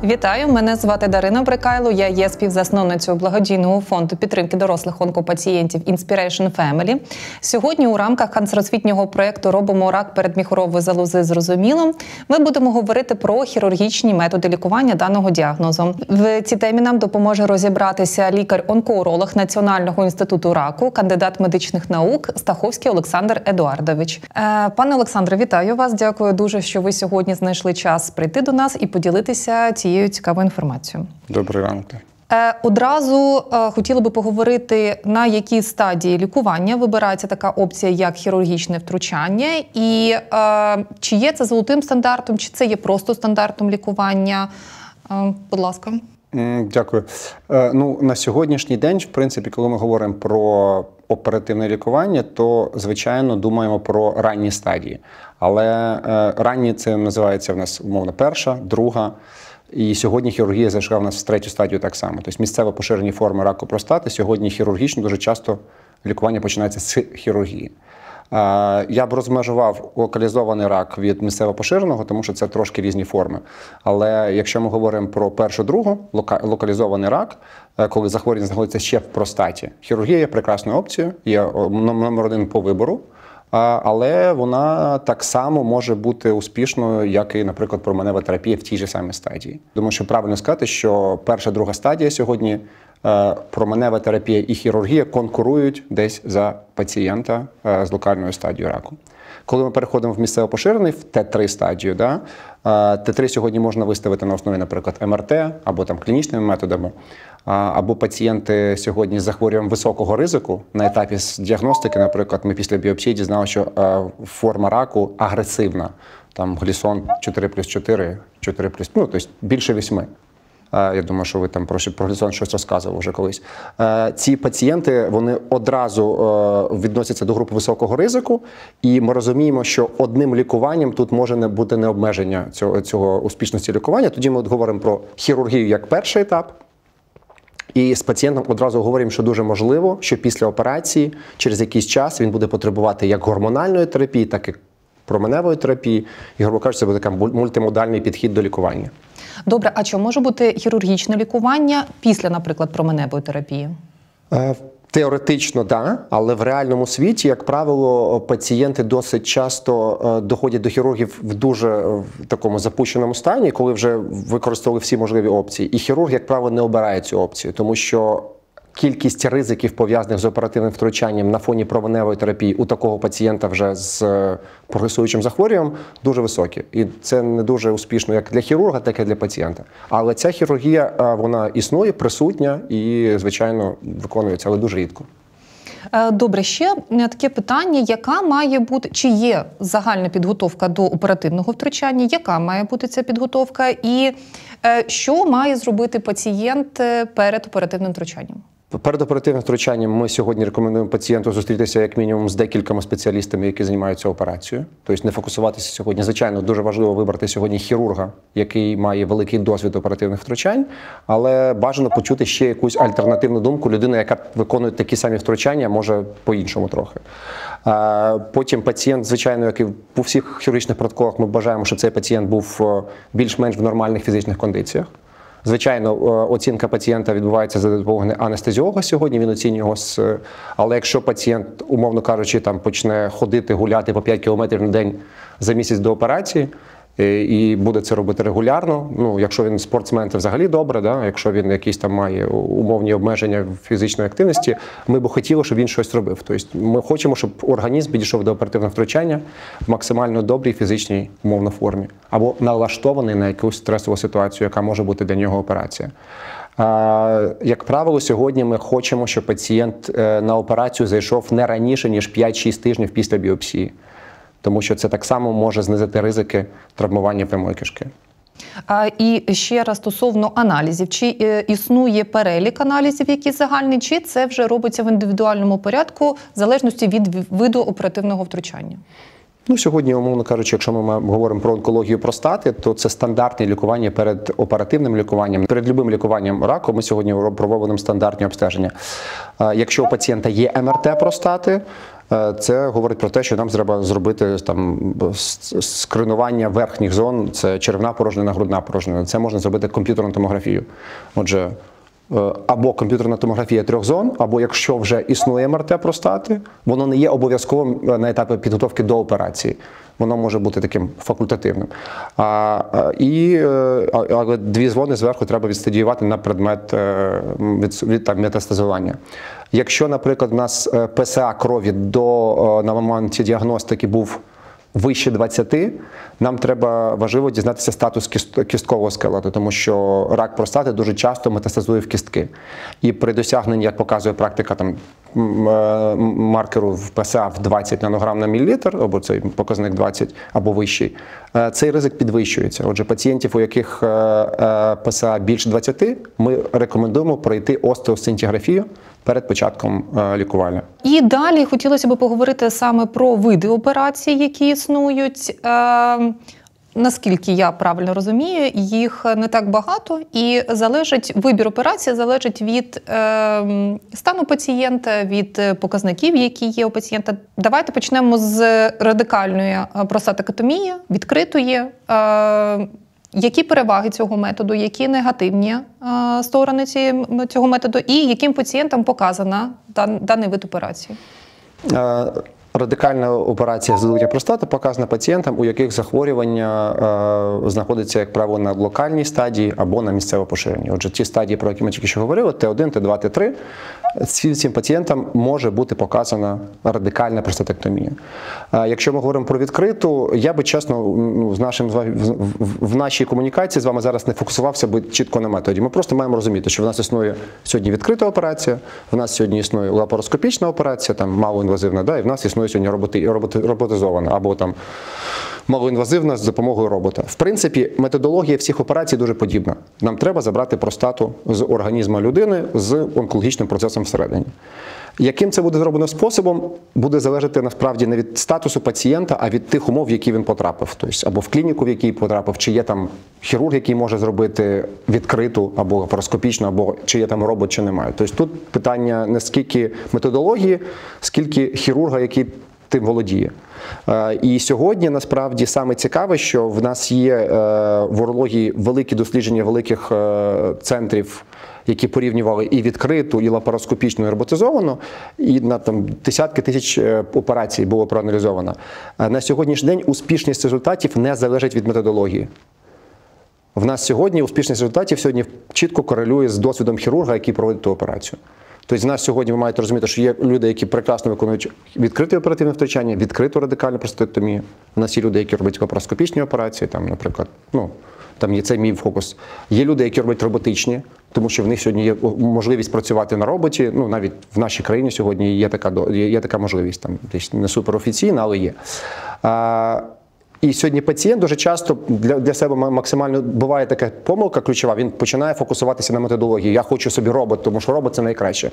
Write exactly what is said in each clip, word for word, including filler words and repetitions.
Вітаю, мене звати Дарина Брикайло, я є співзасновницею благодійного фонду підтримки дорослих онкопацієнтів Inspiration Family. Сьогодні у рамках канцеросвітнього проєкту «Робимо рак передміхорової залози зрозуміло» ми будемо говорити про хірургічні методи лікування даного діагнозу. В цій темі нам допоможе розібратися лікар-онкоуролог Національного інституту раку, кандидат медичних наук Стаховський Олександр Едуардович. Пане Олександре, вітаю вас, дякую дуже, що ви сьогодні знайшли час прийти до нас і поділитися цією цікавою інформацією. Добрий ранок. Е, одразу е, хотіла би поговорити, на якій стадії лікування вибирається така опція, як хірургічне втручання, і е, чи є це золотим стандартом, чи це є просто стандартом лікування. Е, будь ласка. Дякую. Е, ну, на сьогоднішній день, в принципі, коли ми говоримо про оперативне лікування, то, звичайно, думаємо про ранні стадії. Але е, ранні це називається в нас, умовно, перша, друга. І сьогодні хірургія зайшла в нас в третю стадію так само. Тобто місцево поширені форми раку простати, сьогодні хірургічно дуже часто лікування починається з хірургії. Я б розмежував локалізований рак від місцево поширеного, тому що це трошки різні форми. Але якщо ми говоримо про першу-другу, локалізований рак, коли захворювання знаходиться ще в простаті, хірургія є прекрасною опцією, є номер один по вибору. Але вона так само може бути успішною, як і, наприклад, променева терапія в тій же самій стадії. Думаю, що правильно сказати, що перша, друга стадія сьогодні, променева терапія і хірургія конкурують десь за пацієнта з локальною стадією раку. Коли ми переходимо в місцево поширений, в Т три стадію, да, Т три сьогодні можна виставити на основі, наприклад, Ем Ар Те або там клінічними методами, або пацієнти сьогодні з захворюванням високого ризику на етапі діагностики, наприклад, ми після біопсії дізналися, що форма раку агресивна, там глісон чотири плюс чотири, чотири плюс, ну, тобто більше восьми. Я думаю, що ви там про, про глісон щось розказували вже колись. Ці пацієнти, вони одразу відносяться до групи високого ризику, і ми розуміємо, що одним лікуванням тут може не бути не обмеження цього, цього успішності лікування. Тоді ми говоримо про хірургію як перший етап, і з пацієнтом одразу говоримо, що дуже можливо, що після операції через якийсь час він буде потребувати як гормональної терапії, так і променевої терапії. І, грубо кажучи, це буде такий мультимодальний підхід до лікування. Добре, а чи може бути хірургічне лікування після, наприклад, променевої терапії? Теоретично, так, да, але в реальному світі, як правило, пацієнти досить часто доходять до хірургів в дуже в такому запущеному стані, коли вже використовували всі можливі опції. І хірург, як правило, не обирає цю опцію, тому що кількість ризиків, пов'язаних з оперативним втручанням на фоні променевої терапії у такого пацієнта вже з прогресуючим захворюванням дуже високі. І це не дуже успішно як для хірурга, так і для пацієнта. Але ця хірургія, вона існує, присутня і, звичайно, виконується, але дуже рідко. Добре, ще таке питання, яка має бути, чи є загальна підготовка до оперативного втручання, яка має бути ця підготовка і що має зробити пацієнт перед оперативним втручанням? Перед оперативним втручанням ми сьогодні рекомендуємо пацієнту зустрітися як мінімум з декількома спеціалістами, які займаються операцією. Тобто не фокусуватися сьогодні. Звичайно, дуже важливо вибрати сьогодні хірурга, який має великий досвід оперативних втручань, але бажано почути ще якусь альтернативну думку. Людина, яка виконує такі самі втручання, може по-іншому трохи. Потім пацієнт, звичайно, як і по всіх хірургічних протоколах, ми бажаємо, щоб цей пацієнт був більш-менш в нормальних фізичних кондиціях. Звичайно, оцінка пацієнта відбувається за допомогою анестезіолога сьогодні, він оцінює його, але якщо пацієнт, умовно кажучи, там почне ходити, гуляти по п'ять кілометрів на день за місяць до операції, і буде це робити регулярно, ну, якщо він спортсмен, це взагалі добре, да? Якщо він якісь там має умовні обмеження фізичної активності, ми б хотіли, щоб він щось робив. Тобто ми хочемо, щоб організм підійшов до оперативного втручання в максимально добрій фізичній умовно формі, або налаштований на якусь стресову ситуацію, яка може бути для нього операція. Як правило, сьогодні ми хочемо, щоб пацієнт на операцію зайшов не раніше, ніж п'ять-шість тижнів після біопсії. Тому що це так само може знизити ризики травмування прямої кишки. А, і ще раз стосовно аналізів. Чи е, існує перелік аналізів, які загальні, чи це вже робиться в індивідуальному порядку в залежності від виду оперативного втручання? Ну, сьогодні, умовно кажучи, якщо ми говоримо про онкологію простати, то це стандартне лікування перед оперативним лікуванням. Перед любим лікуванням раку ми сьогодні проводимо стандартні обстеження. Якщо у пацієнта є Ем Ар Те простати, Це говорить про те, що нам треба зробити там скринування верхніх зон, це черевна порожнина, грудна порожнина. Це можна зробити комп'ютерну томографію. Отже, або комп'ютерна томографія трьох зон, або якщо вже існує ем ар те простати, воно не є обов'язковим на етапі підготовки до операції. Воно може бути таким факультативним. А, і, але дві зони зверху треба відстадіювати на предмет від, від там, метастазування. Якщо, наприклад, у нас пе ес а крові до, на моменті діагностики був вище двадцяти, нам треба важливо дізнатися статус кісткового скелету, тому що рак простати дуже часто метастазує в кістки. І при досягненні, як показує практика, там, маркеру в пе ес а в двадцять нанограм на мілілітр, або цей показник двадцять, або вищий, цей ризик підвищується. Отже, пацієнтів, у яких пе ес а більше двадцяти, ми рекомендуємо пройти остеосцинтиграфію перед початком лікування. І далі хотілося б поговорити саме про види операцій, які існують. Е, наскільки я правильно розумію, їх не так багато, і залежить, вибір операції залежить від е, стану пацієнта, від показників, які є у пацієнта. Давайте почнемо з радикальної простатектомії, відкритої. Е, Які переваги цього методу, які негативні е, сторони ці, цього методу, і яким пацієнтам показана дан, даний вид операції? Радикальна операція з видалення простати показана пацієнтам, у яких захворювання е, знаходиться, як правило, на локальній стадії або на місцево поширенні. Отже, ті стадії, про які ми тільки що говорили, Т один, Т два, Т три, цим пацієнтам може бути показана радикальна простатектомія. Е, якщо ми говоримо про відкриту, я би, чесно, ну, з нашим, в, в, в нашій комунікації з вами зараз не фокусувався би чітко на методі. Ми просто маємо розуміти, що в нас існує сьогодні відкрита операція, в нас сьогодні існує лапароскопічна операція, там малоінвазивна, да, і в нас існує сьогодні роботи, роботи, роботизована або там малоінвазивна з допомогою робота. В принципі, методологія всіх операцій дуже подібна. Нам треба забрати простату з організму людини з онкологічним процесом всередині. Яким це буде зроблено способом, буде залежати насправді не від статусу пацієнта, а від тих умов, в які він потрапив. Тобто, або в клініку, в якій потрапив, чи є там хірург, який може зробити відкриту, або лапароскопічну, або чи є там робот, чи немає. Тобто тут питання не скільки методології, скільки хірурга, який тим володіє. І сьогодні, насправді, саме цікаве, що в нас є в урології великі дослідження великих центрів, які порівнювали і відкриту, і лапароскопічну, і роботизовану, і на там десятки тисяч операцій було проаналізовано. На сьогоднішній день успішність результатів не залежить від методології. В нас сьогодні успішність результатів сьогодні чітко корелює з досвідом хірурга, який проводить ту операцію. Тобто в нас сьогодні, ви маєте розуміти, що є люди, які прекрасно виконують відкрите оперативне втручання, відкриту радикальну простатектомію. У нас є люди, які роблять лапароскопічні операції, там, наприклад, ну, там є цей мій фокус. Є люди, які роблять роботичні, тому що в них сьогодні є можливість працювати на роботі. Ну, навіть в нашій країні сьогодні є така, є, є така можливість, там, десь не суперофіційна, але є. А, І сьогодні пацієнт дуже часто для, для себе максимально буває така помилка ключова, він починає фокусуватися на методології. Я хочу собі робот, тому що робот – це найкраще.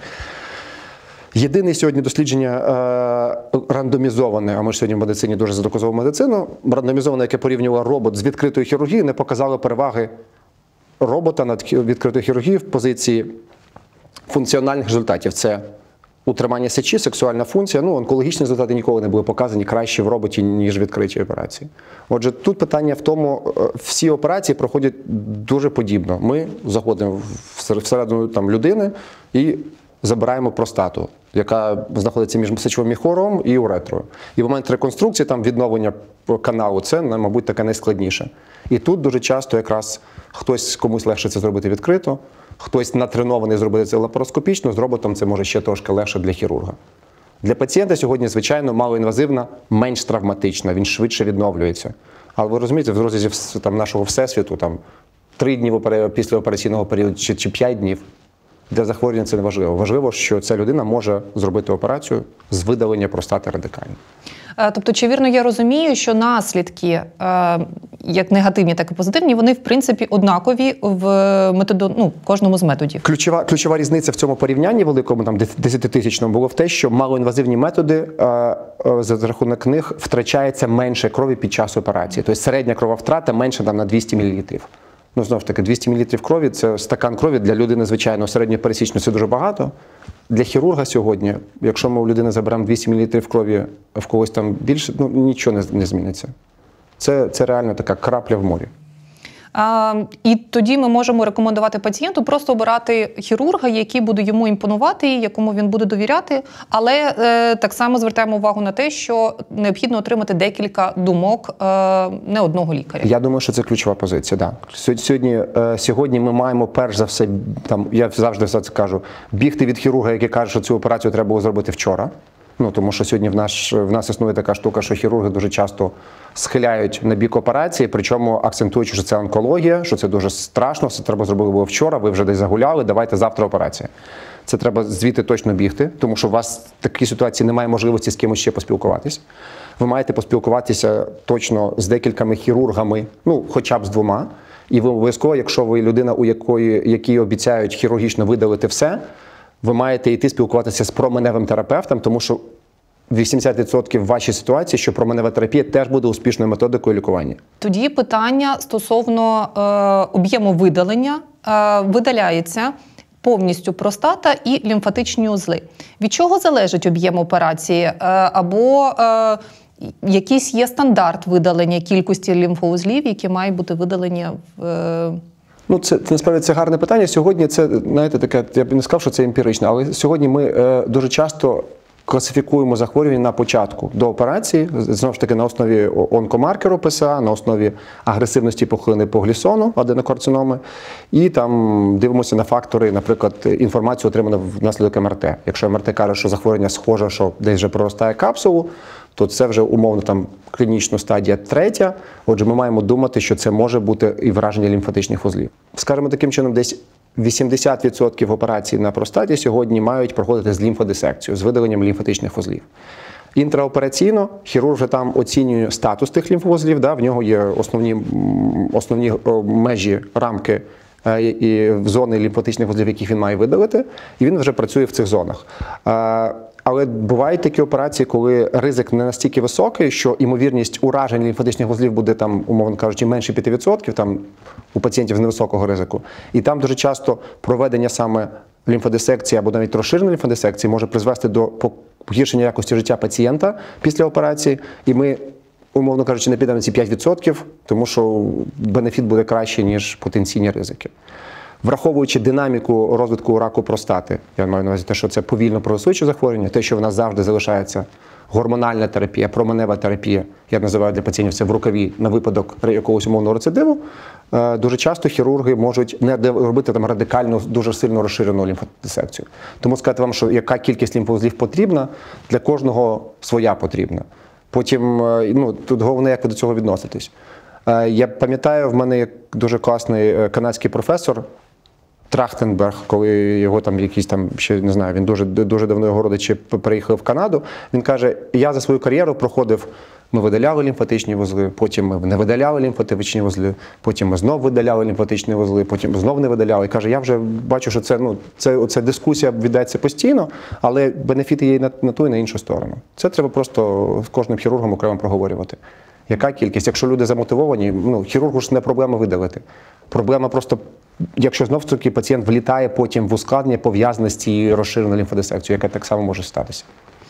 Єдине сьогодні дослідження е, рандомізоване, а ми ж сьогодні в медицині дуже за доказову медицину, рандомізоване, яке порівнювало робот з відкритою хірургією, не показало переваги робота над відкритою хірургією в позиції функціональних результатів. Це утримання сечі, сексуальна функція. Ну, онкологічні результати ніколи не були показані краще в роботі, ніж в відкритій операції. Отже, тут питання в тому, всі операції проходять дуже подібно. Ми заходимо всередину там, людини і забираємо простату, яка знаходиться між сечовим міхором і уретрою. І в момент реконструкції, там, відновлення каналу, це, мабуть, таке найскладніше. І тут дуже часто якраз хтось, комусь легше це зробити відкрито, хтось натренований зробити це лапароскопічно, з роботом це може ще трошки легше для хірурга. Для пацієнта сьогодні, звичайно, малоінвазивна, менш травматична, він швидше відновлюється. Але ви розумієте, в розрізі там, нашого всесвіту, там, три дні після операційного періоду чи, чи п'ять днів, для захворювання це не важливо. Важливо, що ця людина може зробити операцію з видалення простати радикально. Тобто, чи вірно я розумію, що наслідки, як негативні, так і позитивні, вони, в принципі, однакові в методу, ну, кожному з методів? Ключова, ключова різниця в цьому порівнянні великому, там, десятитисячному, було в те, що малоінвазивні методи, за рахунок них втрачається менше крові під час операції. Тобто середня крововтрата менше там, на двісті мілілітрів. Ну, знову ж таки, двісті мілілітрів крові – це стакан крові для людини, звичайно, середньопересічної, це дуже багато. Для хірурга сьогодні, якщо ми у людини заберемо двісті мілілітрів крові, в когось там більше, ну, нічого не, не зміниться. Це, це реально така крапля в морі. А, і тоді ми можемо рекомендувати пацієнту просто обирати хірурга, який буде йому імпонувати, якому він буде довіряти, але е, так само звертаємо увагу на те, що необхідно отримати декілька думок е, не одного лікаря. Я думаю, що це ключова позиція, да. Сьогодні, е, сьогодні ми маємо перш за все, там, я завжди все це кажу, бігти від хірурга, який каже, що цю операцію треба було зробити вчора. Ну, тому що сьогодні в нас, в нас існує така штука, що хірурги дуже часто схиляють на бік операції, причому акцентуючи, що це онкологія, що це дуже страшно, все треба зробити було вчора, ви вже десь загуляли, давайте завтра операція. Це треба звідти точно бігти, тому що у вас в такій ситуації немає можливості з кимось ще поспілкуватись. Ви маєте поспілкуватися точно з декількома хірургами, ну, хоча б з двома. І ви обов'язково, якщо ви людина, у якої, якій обіцяють хірургічно видалити все, ви маєте йти спілкуватися з променевим терапевтом, тому що вісімдесят відсотків в вашій ситуації, що променева терапія теж буде успішною методикою лікування. Тоді питання стосовно е, об'єму видалення. Е, видаляється повністю простата і лімфатичні узли. Від чого залежить об'єм операції? Е, або е, якийсь є стандарт видалення кількості лімфоузлів, які мають бути видалені в... Е, Ну, це, це насправді це гарне питання. Сьогодні це, знаєте, таке, я б не сказав, що це емпірично, але сьогодні ми е, дуже часто класифікуємо захворювання на початку до операції, знову ж таки на основі онкомаркеру ПСА, на основі агресивності пухлини по глісону, аденокарциноми, і там дивимося на фактори, наприклад, інформацію отриману внаслідок ем ер те. Якщо ем ер те каже, що захворювання схоже, що десь вже проростає капсулу, то це вже умовно там клінічна стадія третя. Отже, ми маємо думати, що це може бути і враження лімфатичних вузлів. Скажімо таким чином, десь вісімдесят відсотків операцій на простаті сьогодні мають проходити з лімфодисекцією, з видаленням лімфатичних вузлів. Інтраопераційно хірург вже там оцінює статус тих лімфовузлів, да, в нього є основні, основні межі, рамки і зони лімфатичних вузлів, яких він має видалити, і він вже працює в цих зонах. Але бувають такі операції, коли ризик не настільки високий, що ймовірність уражень лімфатичних вузлів буде, там, умовно кажучи, менше п'яти відсотків там, у пацієнтів з невисокого ризику. І там дуже часто проведення саме лімфодисекції або навіть розширеної лімфодисекції може призвести до погіршення якості життя пацієнта після операції. І ми, умовно кажучи, не підемо на ці п'ять відсотків, тому що бенефіт буде кращий, ніж потенційні ризики. Враховуючи динаміку розвитку раку простати, я маю на увазі те, що це повільно прогресуюче захворювання, те, що в нас завжди залишається гормональна терапія, променева терапія, я називаю для пацієнтів це в рукаві на випадок якогось умовного рецидиву, дуже часто хірурги можуть не робити там радикальну, дуже сильно розширену лімфодисекцію. Тому сказати вам, що яка кількість лімфовузлів потрібна, для кожного своя потрібна. Потім, ну, тут головне, як ви до цього відноситесь. Я пам'ятаю, в мене є дуже класний канадський професор, Трахтенберг, коли його там якісь там, ще не знаю, він дуже, дуже давно його родичі переїхали в Канаду, він каже, я за свою кар'єру проходив, ми видаляли лімфатичні вузли, потім ми не видаляли лімфатичні вузли, потім ми знов видаляли лімфатичні вузли, потім знов не видаляли. І каже, я вже бачу, що це, ну, це, це дискусія віддається постійно, але бенефіти є і на, на ту, і на іншу сторону. Це треба просто з кожним хірургом окремо проговорювати. Яка кількість? Якщо люди замотивовані, ну, хірургу ж не проблема видалити. Проблема просто, якщо знов-таки пацієнт влітає потім в ускладнення, пов'язане з цією розширеною лімфодисекцією, яка так само може статися.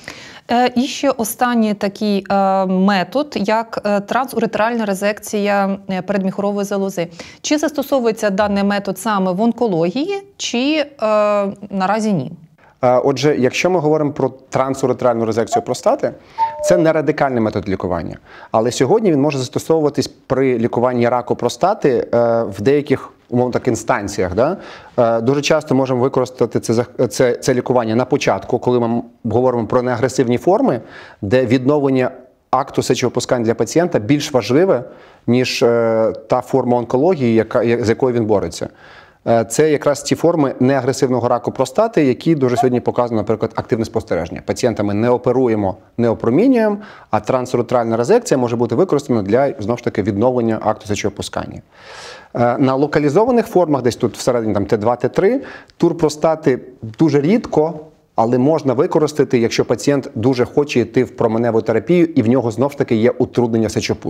І ще останній такий метод, як трансуретральна резекція передміхорової залози. Чи застосовується даний метод саме в онкології, чи наразі ні? Отже, якщо ми говоримо про трансуретральну резекцію простати, це не радикальний метод лікування. Але сьогодні він може застосовуватись при лікуванні раку простати в деяких, умовно так, інстанціях. Да? Дуже часто можемо використати це, це, це лікування на початку, коли ми говоримо про неагресивні форми, де відновлення акту сечовипускання для пацієнта більш важливе, ніж та форма онкології, яка, з якою він бореться. Це якраз ті форми неагресивного раку простати, які дуже сьогодні показано, наприклад, активне спостереження. Пацієнта ми не оперуємо, не опромінюємо, а трансуретральна резекція може бути використана для, знову ж таки, відновлення акту сечовипускання. На локалізованих формах, десь тут всередині там, Т два, Т три, тур простати дуже рідко, але можна використати, якщо пацієнт дуже хоче йти в променеву терапію і в нього, знову ж таки, є утруднення сечопуску.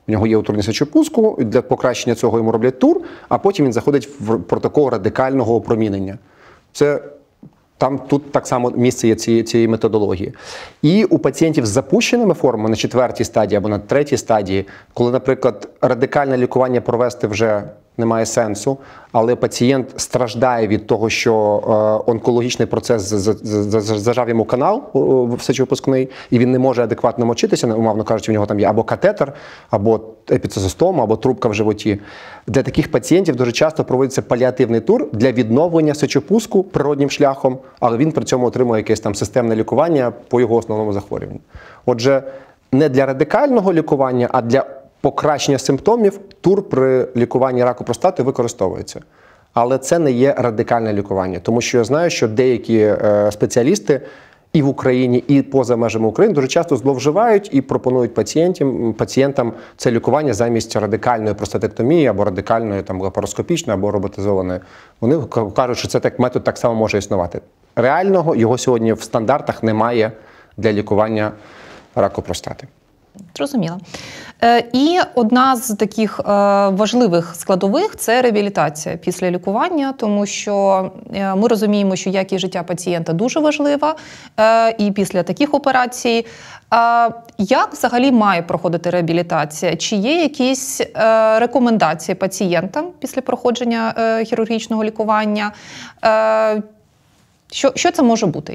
В нього є отруєння сечопуску, для покращення цього йому роблять тур, а потім він заходить в протокол радикального опромінення. Це там тут так само місце є цієї, цієї методології. І у пацієнтів з запущеними формами на четвертій стадії або на третій стадії, коли, наприклад, радикальне лікування провести вже немає сенсу, але пацієнт страждає від того, що е, онкологічний процес зажав йому канал в сечовипускний, і він не може адекватно мочитися, умовно кажучи, в нього там є або катетер, або епіцезостома, або трубка в животі. Для таких пацієнтів дуже часто проводиться паліативний тур для відновлення сечопуску природнім шляхом, але він при цьому отримує якесь там системне лікування по його основному захворюванню. Отже, не для радикального лікування, а для покращення симптомів тур при лікуванні раку простати використовується. Але це не є радикальне лікування, тому що я знаю, що деякі е, спеціалісти і в Україні, і поза межами України дуже часто зловживають і пропонують пацієнтам, пацієнтам це лікування замість радикальної простатектомії або радикальної там, лапароскопічної або роботизованої. Вони кажуть, що це так, метод так само може існувати. Реального його сьогодні в стандартах немає для лікування раку простати. Зрозуміло. Е, і одна з таких е, важливих складових – це реабілітація після лікування, тому що е, ми розуміємо, що якість життя пацієнта дуже важлива, е, і після таких операцій. А як взагалі має проходити реабілітація? Чи є якісь е, рекомендації пацієнтам після проходження е, хірургічного лікування? Е, що, що це може бути?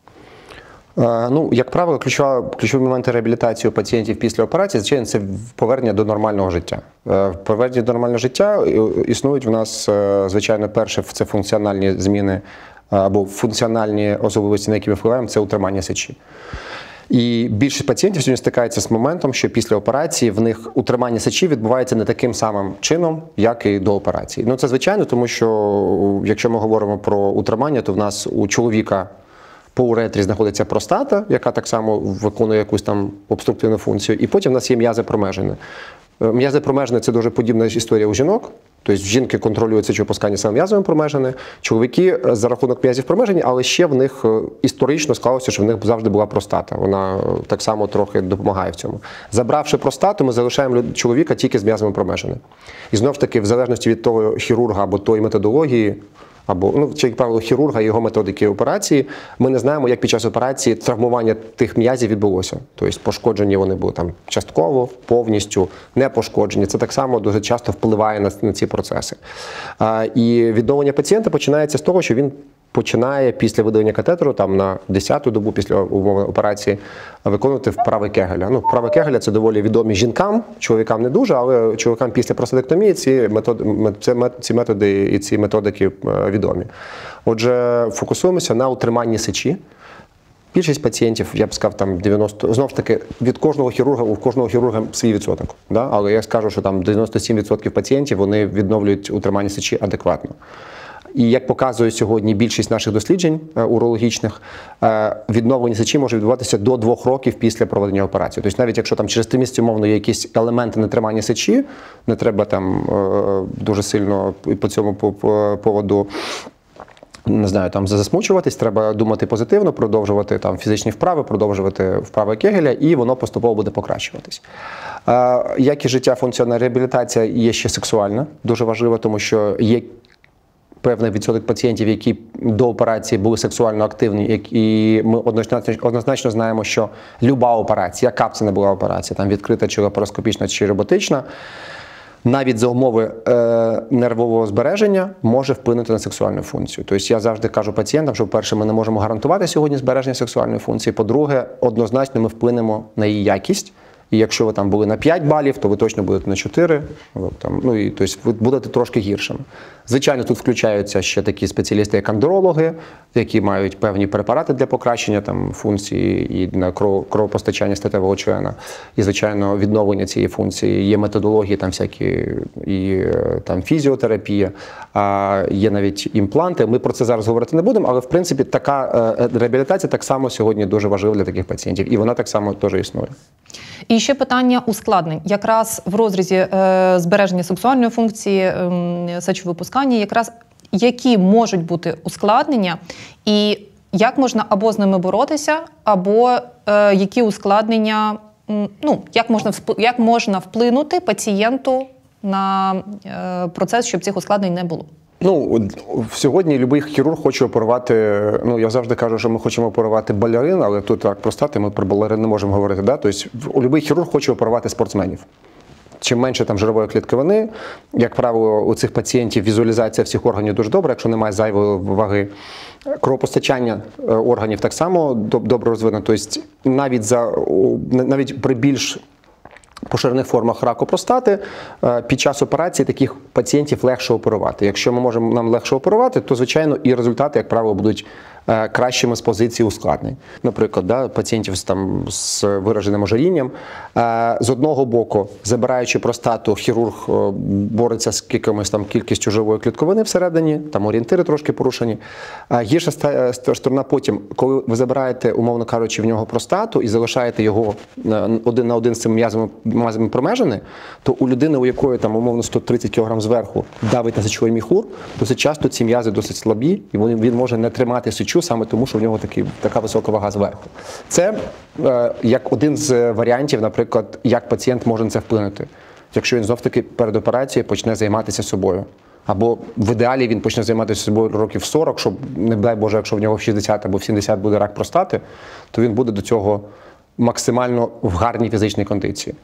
Ну, як правило, ключова, ключові моменти реабілітації пацієнтів після операції, звичайно, це повернення до нормального життя. Повернення до нормального життя існують в нас, звичайно, перше, це функціональні зміни або функціональні особливості, на які ми впливаємо, це утримання сечі. І більшість пацієнтів сьогодні стикається з моментом, що після операції в них утримання сечі відбувається не таким самим чином, як і до операції. Ну, це звичайно, тому що, якщо ми говоримо про утримання, то в нас у чоловіка по уретрі знаходиться простата, яка так само виконує якусь там обструктивну функцію, і потім в нас є м'язи промежини. М'язи промежини – це дуже подібна історія у жінок. Тобто жінки контролюють сечовипускання саме м'язами промежини, чоловіки за рахунок м'язів промежини, але ще в них історично склалося, що в них завжди була простата. Вона так само трохи допомагає в цьому. Забравши простату, ми залишаємо чоловіка тільки з м'язами промежини. І знову ж таки, в залежності від того хірурга або тої методології, або, ну, чи, як правило, хірурга і його методики операції, ми не знаємо, як під час операції травмування тих м'язів відбулося. Тобто пошкоджені вони були там частково, повністю, не пошкоджені. Це так само дуже часто впливає на, на ці процеси. А, і відновлення пацієнта починається з того, що він починає після видалення катетеру, там на десяту добу після умови операції, виконувати вправи Кегеля. Ну, вправи Кегеля – це доволі відомі жінкам, чоловікам не дуже, але чоловікам після простатектомії ці методи, ці методи і ці методики відомі. Отже, фокусуємося на утриманні сечі. Більшість пацієнтів, я б сказав, там дев'яносто, знову ж таки, від кожного хірурга, у кожного хірурга свій відсоток. Да? Але я скажу, що там дев'яносто сім відсотків пацієнтів, вони відновлюють утримання сечі адекватно. І як показує сьогодні більшість наших досліджень урологічних, відновлення сечі може відбуватися до двох років після проведення операції. Тобто навіть якщо там через три місяці, умовно, є якісь елементи нетримання сечі, не треба там дуже сильно по цьому поводу, не знаю, там засмучуватись, треба думати позитивно, продовжувати там фізичні вправи, продовжувати вправи Кегеля, і воно поступово буде покращуватись. Як і життя, функціональна реабілітація є ще сексуальна, дуже важлива, тому що є певний відсоток пацієнтів, які до операції були сексуально активні, і ми однозначно, однозначно знаємо, що люба операція, яка б це не була операція, там відкрита чи лапароскопічна, чи роботична, навіть за умови е, нервового збереження може вплинути на сексуальну функцію. Тобто я завжди кажу пацієнтам, що, по-перше, ми не можемо гарантувати сьогодні збереження сексуальної функції, по-друге, однозначно ми вплинемо на її якість. І якщо ви там були на п'ять балів, то ви точно будете на чотири, там, ну, і, тобто ви будете трошки гіршими. Звичайно, тут включаються ще такі спеціалісти, як андерологи, які мають певні препарати для покращення там, функції і на кров, кровопостачання статевого члена. І, звичайно, відновлення цієї функції. Є методології, там всякі, і там, фізіотерапія, а є навіть імпланти. Ми про це зараз говорити не будемо, але, в принципі, така реабілітація так само сьогодні дуже важлива для таких пацієнтів. І вона так само теж існує. І ще питання ускладнень. Якраз в розрізі е, збереження сексуальної функції, е, сечовипускання, якраз які можуть бути ускладнення і як можна або з ними боротися, або е, які ускладнення ну, як можна, як можна вплинути пацієнту на е, процес, щоб цих ускладнень не було? Ну, сьогодні будь-який хірург хоче оперувати, ну, я завжди кажу, що ми хочемо оперувати балерин, але тут так простати, ми про балерин не можемо говорити, да? Тобто, будь-який хірург хоче оперувати спортсменів. Чим менше там жирової клітковини, як правило, у цих пацієнтів візуалізація всіх органів дуже добра, якщо немає зайвої ваги. Кровопостачання органів так само добре розвинено. Тобто навіть, за, навіть при більш поширених формах раку простати під час операції таких пацієнтів легше оперувати. Якщо ми можемо нам легше оперувати, то, звичайно, і результати, як правило, будуть кращими з позиції ускладнень. Наприклад, да, пацієнтів там, з вираженим ожирінням. З одного боку, забираючи простату, хірург бореться з якимось там кількістю живої клітковини всередині, там орієнтири трошки порушені. Гірша сторона потім, коли ви забираєте, умовно кажучи, в нього простату і залишаєте його один на один з цим м'язами промежини, то у людини, у якої там умовно сто тридцять кілограм зверху давить на сечовий міхур, досить часто ці м'язи досить слабі, і він може не тримати сечу саме тому, що в нього такі, така висока вага зверху. Це е, як один з варіантів, наприклад, як пацієнт може на це вплинути. Якщо він знов-таки перед операцією почне займатися собою. Або в ідеалі він почне займатися собою років сорок, щоб, не дай Боже, якщо в нього в шістдесят або в сімдесят буде рак простати, то він буде до цього максимально в гарній фізичній кондиції.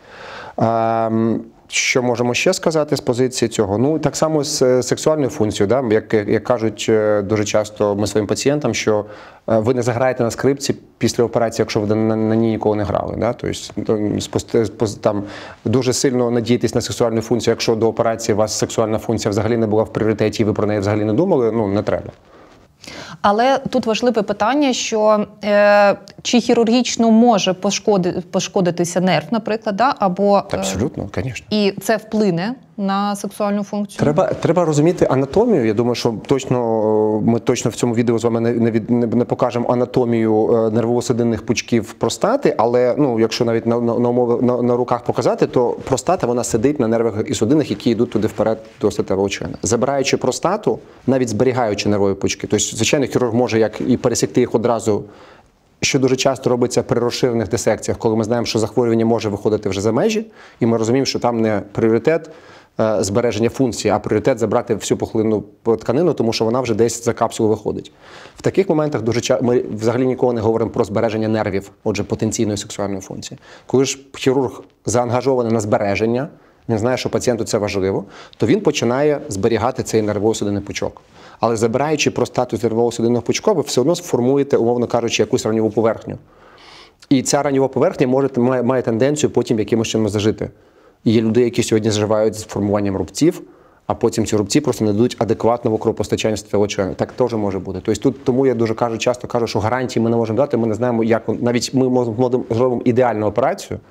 Е, Що можемо ще сказати з позиції цього? Ну, так само з сексуальною функцією. Да? Як, як кажуть дуже часто ми своїм пацієнтам, що ви не заграєте на скрипці після операції, якщо ви на, на ній ніколи не грали. Да? Тобто, там, дуже сильно надіятись на сексуальну функцію, якщо до операції у вас сексуальна функція взагалі не була в пріоритеті і ви про неї взагалі не думали, ну, не треба. Але тут важливе питання, що е, чи хірургічно може пошкоди, пошкодитися нерв, наприклад, да? Або абсолютно, звісно. І це вплине на сексуальну функцію? Треба, треба розуміти анатомію. Я думаю, що точно ми точно в цьому відео з вами не, не, не покажемо анатомію нервово-судинних пучків простати, але ну, якщо навіть на, на, на, на, на руках показати, то простата вона сидить на нервах і судинах, які йдуть туди вперед до статевого члена. Забираючи простату, навіть зберігаючи нервові пучки, тобто, звичайно, хірург може як і пересікти їх одразу, що дуже часто робиться при розширених дисекціях, коли ми знаємо, що захворювання може виходити вже за межі, і ми розуміємо, що там не пріоритет збереження функції, а пріоритет забрати всю пухлинну тканину, тому що вона вже десь за капсулу виходить. В таких моментах дуже часто ми взагалі ніколи не говоримо про збереження нервів, отже, потенційної сексуальної функції. Коли ж хірург заангажований на збереження, він знає, що пацієнту це важливо, то він починає зберігати цей нервово-судинний пучок. Але забираючи простату з нервово-судинного пучка, ви все одно сформуєте, умовно кажучи, якусь раньову поверхню. І ця раньова поверхня може, має, має тенденцію потім якимось чином зажити. І є люди, які сьогодні заживають з формуванням рубців, а потім ці рубці просто не дадуть адекватного кровопостачання статевого члена. Так теж може бути. Тобто тут, тому я дуже кажу, часто кажу, що гарантії ми не можемо дати, ми не знаємо, як, навіть ми можемо зробимо ідеальну операцію,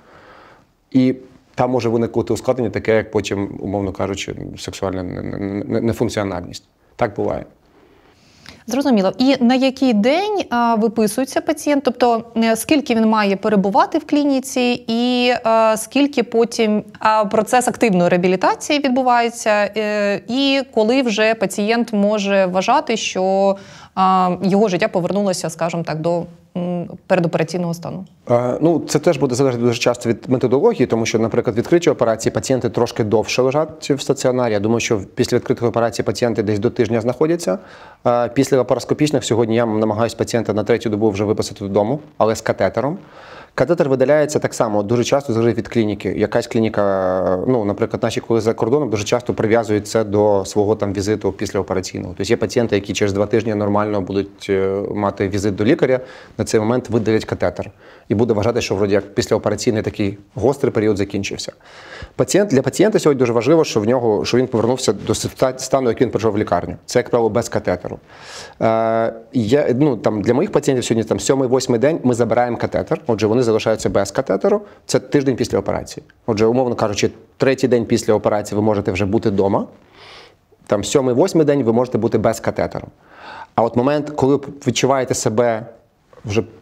і там може виникнути ускладнення, таке, як потім, умовно кажучи, сексуальна нефункціональність. Так буває. Зрозуміло. І на який день а, виписується пацієнт? Тобто, скільки він має перебувати в клініці і а, скільки потім а, процес активної реабілітації відбувається е, і коли вже пацієнт може вважати, що а, його життя повернулося, скажімо так, до передопераційного стану? Ну, це теж буде залежати дуже часто від методології, тому що, наприклад, відкриті операції пацієнти трошки довше лежать в стаціонарі. Я думаю, що після відкритих операцій пацієнти десь до тижня знаходяться. Після лапароскопічних сьогодні я намагаюся пацієнта на третю добу вже виписати додому, але з катетером. Катетер видаляється так само, дуже часто залежить від клініки. Якась клініка, ну, наприклад, наші колеги за кордоном дуже часто прив'язують це до свого там візиту післяопераційного. Тобто є пацієнти, які через два тижні нормально будуть мати візит до лікаря, на цей момент видалять катетер. І буде вважати, що вроді як післяопераційний такий гострий період закінчився. Пацієнт, для пацієнта сьогодні дуже важливо, що в нього, що він повернувся до стану, як він прийшов в лікарню. Це, як правило, без катетеру. Е, я, ну, там, для моїх пацієнтів сьогодні там сьомий-восьмий день ми забираємо катетер, отже, вони залишаються без катетеру, це тиждень після операції. Отже, умовно кажучи, третій день після операції ви можете вже бути вдома, там сьомий-восьмий день ви можете бути без катетеру. А от момент, коли ви відчуваєте себе вже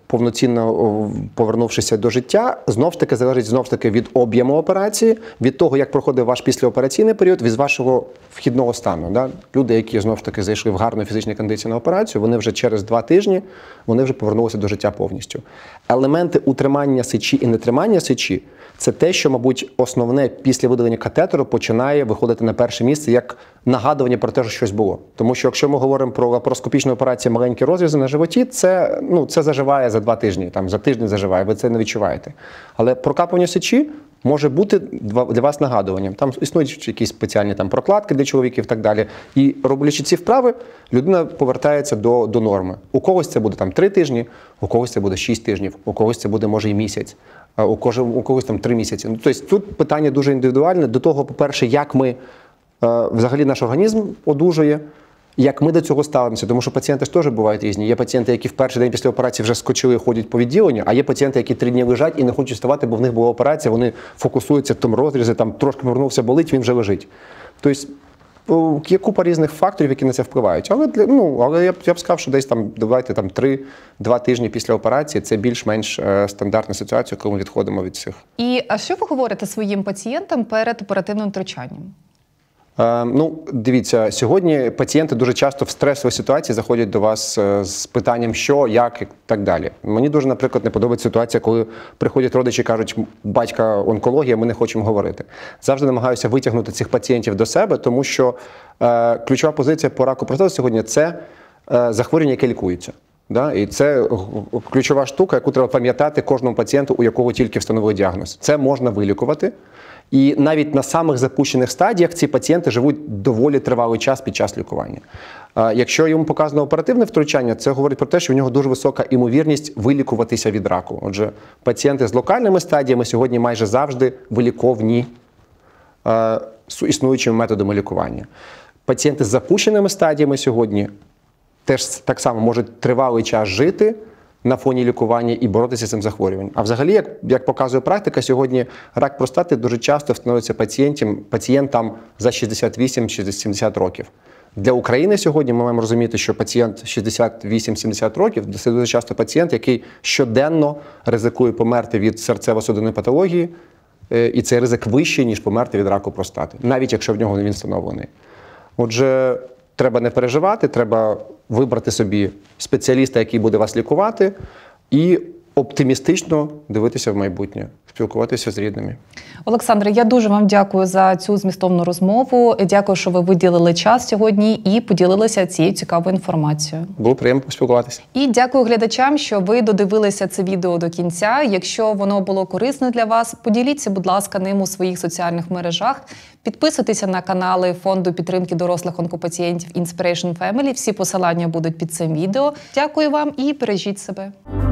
повноцінно повернувшися до життя, знов ж таки залежить знов ж таки від об'єму операції, від того, як проходив ваш післяопераційний період, від вашого вхідного стану. Да? Люди, які знов ж таки зайшли в гарну фізичну кондицію на операцію, вони вже через два тижні вони вже повернулися до життя повністю. Елементи утримання сечі і нетримання сечі – це те, що, мабуть, основне після видалення катетеру починає виходити на перше місце як нагадування про те, що щось було. Тому що якщо ми говоримо про лапароскопічну операцію маленькі розрізи на животі, це, ну, це заживає за два тижні, там, за тиждень заживає, ви це не відчуваєте. Але прокапування сечі може бути для вас нагадуванням. Там існують якісь спеціальні там прокладки для чоловіків і так далі. І роблячи ці вправи, людина повертається до, до норми. У когось це буде там три тижні, у когось це буде шість тижнів, у когось це буде, може, і місяць, у когось, у когось там три місяці. Ну, тобто тут питання дуже індивідуальне. До того, по-перше, як ми, е, взагалі наш організм одужує, як ми до цього ставимося, тому що пацієнти ж теж бувають різні. Є пацієнти, які в перший день після операції вже скочили і ходять по відділенню, а є пацієнти, які три дні лежать і не хочуть вставати, бо в них була операція, вони фокусуються в тому розрізі, там трошки повернувся, болить, він вже лежить. Тобто є купа різних факторів, які на це впливають. Але, ну, але я б, я б сказав, що десь там, давайте там три-два тижні після операції – це більш-менш е, стандартна ситуація, коли ми відходимо від цих. І а що ви говорите своїм пацієнтам перед оперативним втручанням? Е, ну, дивіться, сьогодні пацієнти дуже часто в стресовій ситуації заходять до вас е, з питанням що, як і так далі. Мені дуже, наприклад, не подобається ситуація, коли приходять родичі і кажуть, батька онкологія, ми не хочемо говорити. Завжди намагаюся витягнути цих пацієнтів до себе, тому що е, ключова позиція по раку простати сьогодні – це е, захворювання, яке лікується. Да? І це ключова штука, яку треба пам'ятати кожному пацієнту, у якого тільки встановили діагноз. Це можна вилікувати. І навіть на самих запущених стадіях ці пацієнти живуть доволі тривалий час під час лікування. Якщо йому показано оперативне втручання, це говорить про те, що в нього дуже висока імовірність вилікуватися від раку. Отже, пацієнти з локальними стадіями сьогодні майже завжди виліковні з існуючими методами лікування. Пацієнти з запущеними стадіями сьогодні теж так само можуть тривалий час жити на фоні лікування і боротися з цим захворюванням. А взагалі, як, як показує практика, сьогодні рак простати дуже часто встановлюється пацієнтам, пацієнтам за шістдесят вісім - сімдесят років. Для України сьогодні ми маємо розуміти, що пацієнт шістдесят вісім - сімдесят років – це дуже часто пацієнт, який щоденно ризикує померти від серцево-судинної патології, і цей ризик вищий, ніж померти від раку простати, навіть якщо в нього він встановлений. Отже, треба не переживати, треба вибрати собі спеціаліста, який буде вас лікувати, і оптимістично дивитися в майбутнє, спілкуватися з рідними. Олександре, я дуже вам дякую за цю змістовну розмову. Дякую, що ви виділили час сьогодні і поділилися цією цікавою інформацією. Було приємно поспілкуватися. І дякую глядачам, що ви додивилися це відео до кінця. Якщо воно було корисне для вас, поділіться, будь ласка, ним у своїх соціальних мережах. Підписуйтеся на канали Фонду підтримки дорослих онкопацієнтів Inspiration Family. Всі посилання будуть під цим відео. Дякую вам і бережіть себе.